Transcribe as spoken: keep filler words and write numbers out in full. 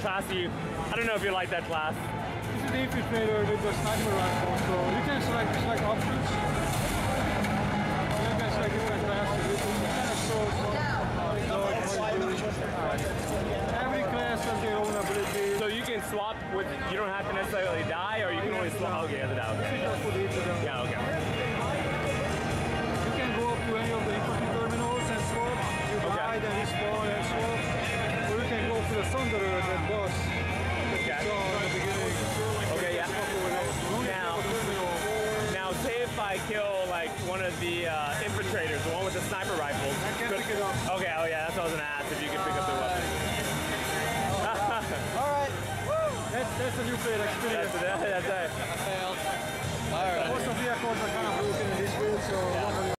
class do you, I don't know if you like that class. This is the infiltrator with the sniper rifle, so you can select, select options. You can select different classes. It kind of shows what every class has their own ability. So you can swap with, you don't have to necessarily die, or you can only swap, okay, the die, okay. Yeah, okay. You can go up to any of the infantry terminals and swap. You okay. die, then respawn and swap. Or you can go to the Thunderer, that boss. Okay. So at the beginning. Okay, yeah. Now, now say if I kill like one of the uh, infiltrators, the one with the sniper rifles. I can pick it up. Okay, oh yeah, that's what I was gonna ask, if you can pick up the weapon. Alright. That's, that's a new player experience. That's, that's, that's it.